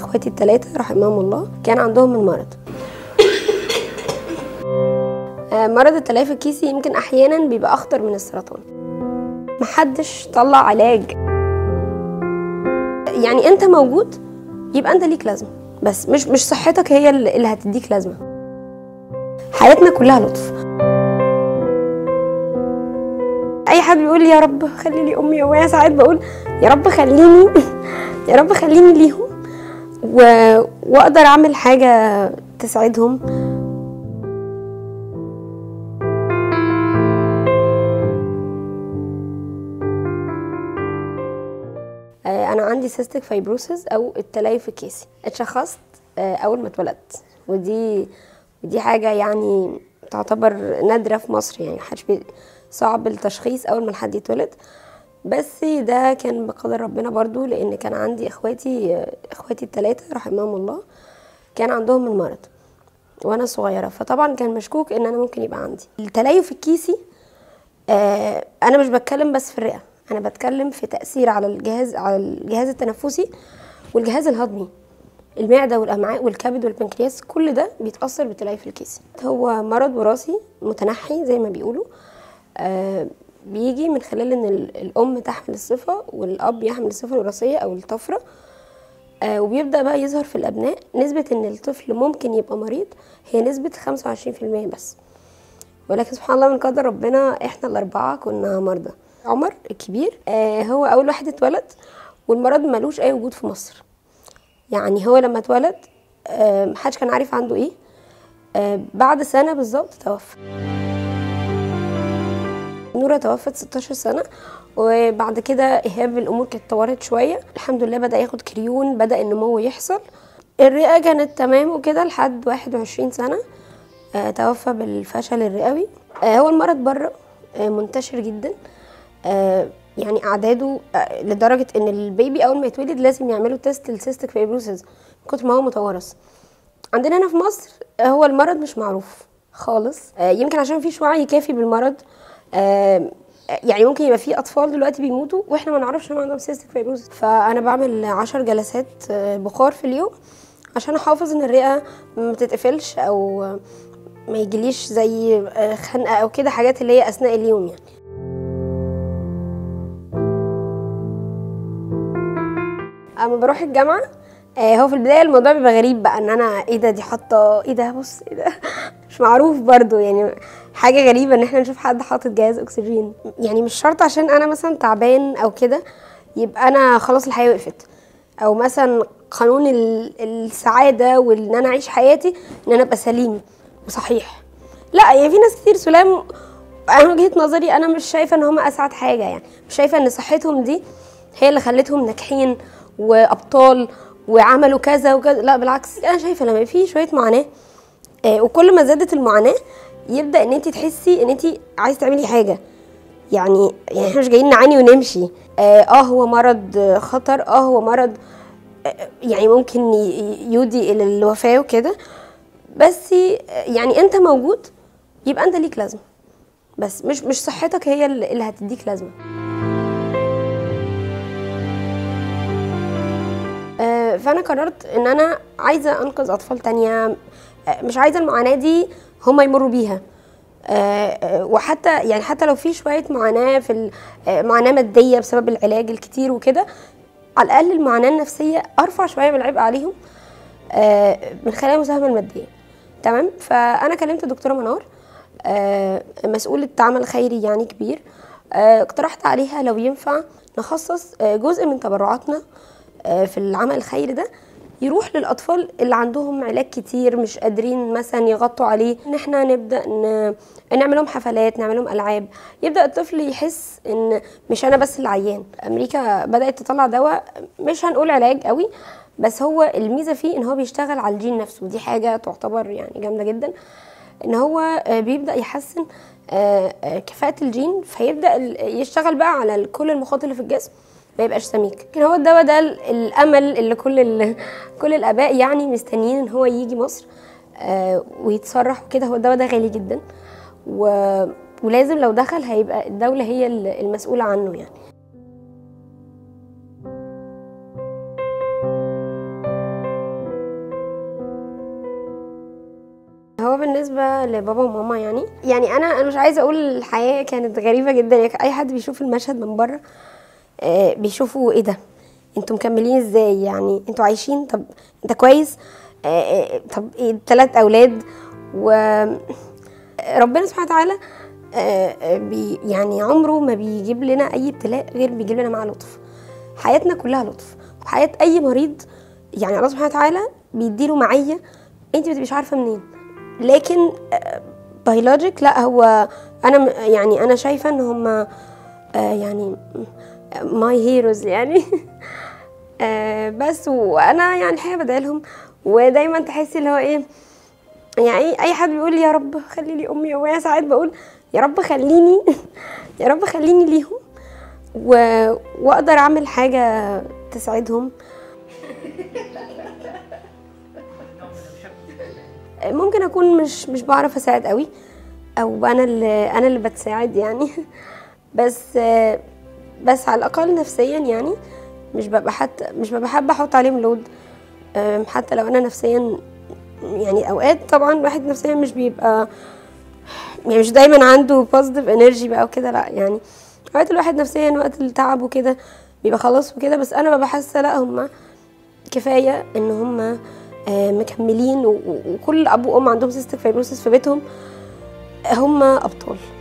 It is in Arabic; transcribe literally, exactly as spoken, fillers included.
اخواتي الثلاثه رحمهم الله كان عندهم المرض. مرض التليف الكيسي يمكن احيانا بيبقى اخطر من السرطان، محدش طلع علاج. يعني انت موجود يبقى انت ليك لازمه، بس مش مش صحتك هي اللي هتديك لازمه. حياتنا كلها لطف. اي حد بيقول لي يا رب خلي لي امي وابويا، ساعات بقول يا رب خليني يا رب خليني ليهم و... واقدر اعمل حاجه تساعدهم. انا عندي سيستيك فايبروسيس او التليف الكيسي، اتشخصت اول ما اتولدت، ودي ودي حاجه يعني تعتبر نادره في مصر، يعني محدش صعب التشخيص اول ما الحد يتولد، بس ده كان بقدر ربنا برضو، لان كان عندي اخواتي اخواتي الثلاثه رحمهم الله كان عندهم المرض وانا صغيره، فطبعا كان مشكوك ان انا ممكن يبقى عندي التليف الكيسي. آه انا مش بتكلم بس في الرئه، انا بتكلم في تاثير على الجهاز على الجهاز التنفسي والجهاز الهضمي، المعده والامعاء والكبد والبنكرياس، كل ده بيتاثر بالتليف الكيسي. هو مرض وراثي متنحي زي ما بيقولوا، آه بيجي من خلال ان الام تحمل الصفه والاب يحمل الصفه الوراثيه او الطفره، آه وبيبدا بقى يظهر في الابناء. نسبه ان الطفل ممكن يبقى مريض هي نسبه خمسة وعشرين في المية بس، ولكن سبحان الله من قدر ربنا احنا الاربعه كنا مرضى. عمر الكبير آه هو اول واحد اتولد، والمرض ملوش اي وجود في مصر، يعني هو لما اتولد آه محدش كان عارف عنده ايه، آه بعد سنه بالظبط توفى. نورة توفت ستاشر سنه، وبعد كده ايهاب الامور كانت اتطورت شويه، الحمد لله بدا ياخد كريون، بدا النمو يحصل، الرئه كانت تمام وكده لحد واحد وعشرين سنه آه توفى بالفشل الرئوي. آه هو المرض بره آه منتشر جدا، آه يعني اعداده آه لدرجه ان البيبي اول ما يتولد لازم يعملوا تيست للسيستيك فايبروسيس من كتر ما هو متورث. عندنا هنا في مصر آه هو المرض مش معروف خالص، آه يمكن عشان مفيش وعي كافي بالمرض. آه يعني ممكن يبقى في اطفال دلوقتي بيموتوا واحنا ما نعرفش ان عندهم سيستيك فايبروسيس. فانا بعمل عشر جلسات آه بخار في اليوم عشان احافظ ان الرئه ما تتقفلش او ما يجيليش زي خنقه او كده، حاجات اللي هي اثناء اليوم. يعني اما بروح الجامعه آه هو في البدايه الموضوع بيبقى غريب بقى، ان انا ايه ده دي حاطه ايه ده، بص ايه ده مش معروف برضو، يعني حاجه غريبه ان احنا نشوف حد حاطط جهاز اكسجين. يعني مش شرط عشان انا مثلا تعبان او كده يبقى انا خلاص الحياه وقفت، او مثلا قانون السعاده وان انا اعيش حياتي ان انا ابقى سليم وصحيح. لا، يعني في ناس كتير سلام، انا وجهه نظري انا مش شايفه ان هم اسعد حاجه، يعني مش شايفه ان صحتهم دي هي اللي خلتهم ناجحين وابطال وعملوا كذا وكذا، لا بالعكس، انا شايفه لما في شويه معاناه آه وكل ما زادت المعاناه يبدا ان انت تحسي ان انت عايزه تعملي حاجه. يعني يعني احنا مش جايين نعاني ونمشي. اه, آه هو مرض خطر، اه هو مرض آه يعني ممكن يودي الى الوفاه وكده، بس يعني انت موجود يبقى انت ليك لازمه، بس مش مش صحتك هي اللي هتديك لازمه. آه فانا قررت ان انا عايزه انقذ اطفال تانية، آه مش عايزه المعاناه دي هم يمروا بيها. آه وحتى يعني حتى لو في شويه معاناه في معاناه ماديه بسبب العلاج الكتير وكده، على الاقل المعاناه النفسيه ارفع شويه من العبء عليهم آه من خلال المساهمه الماديه. تمام. فانا كلمت الدكتوره منار آه مسؤوله عمل خيري يعني كبير، آه اقترحت عليها لو ينفع نخصص آه جزء من تبرعاتنا آه في العمل الخيري ده يروح للاطفال اللي عندهم علاج كتير مش قادرين مثلا يغطوا عليه، ان احنا نبدا نعمل لهم حفلات، نعمل لهم العاب، يبدا الطفل يحس ان مش انا بس اللي عيان. امريكا بدات تطلع دواء مش هنقول علاج قوي، بس هو الميزه فيه ان هو بيشتغل على الجين نفسه، ودي حاجه تعتبر يعني جامده جدا، ان هو بيبدا يحسن كفاءه الجين، فيبدا يشتغل بقى على كل المخاط اللي في الجسم ما يبقاش سميك. لكن هو الدواء ده الامل اللي كل كل الاباء يعني مستنيين ان هو يجي مصر ويتصرح وكده. هو الدواء ده غالي جدا ولازم لو دخل هيبقى الدوله هي المسؤوله عنه يعني. بالنسبه لبابا وماما يعني يعني انا انا مش عايزه اقول الحياه كانت غريبه جدا، يعني اي حد بيشوف المشهد من بره آه بيشوفوا ايه ده، انتوا مكملين ازاي، يعني انتوا عايشين، طب انت كويس، آه آه طب ايه ثلاث اولاد، وربنا سبحانه وتعالى آه آه بي يعني عمره ما بيجيب لنا اي ابتلاء غير بيجيب لنا معاه لطف. حياتنا كلها لطف، وحياه اي مريض يعني الله سبحانه وتعالى بيديله معيه انت مش عارفه منين، لكن بيولوجيك لا، هو انا يعني انا شايفه ان هم يعني ماي هيروز يعني بس، وانا يعني الحقيقه بدعي لهم، ودايما تحسي اللي هو ايه، يعني اي حد بيقول لي يا رب خلي لي امي، وانا ساعات بقول يا رب خليني يا رب خليني ليهم واقدر اعمل حاجه تساعدهم. ممكن اكون مش مش بعرف اساعد قوي، او انا اللي انا اللي بتساعد يعني بس بس على الاقل نفسيا يعني مش ببقى حتى مش ببقى حابه احط عليهم لود، حتى لو انا نفسيا يعني اوقات طبعا الواحد نفسيا مش بيبقى يعني مش دايما عنده بوزيتيف انرجي بقى وكده، لا يعني اوقات الواحد نفسيا وقت التعب وكده بيبقى خلاص وكده، بس انا ببقى حاسه لا هم كفايه ان هم مكملين، وكل اب وام عندهم سيستيك فايبروسيس في بيتهم هم ابطال.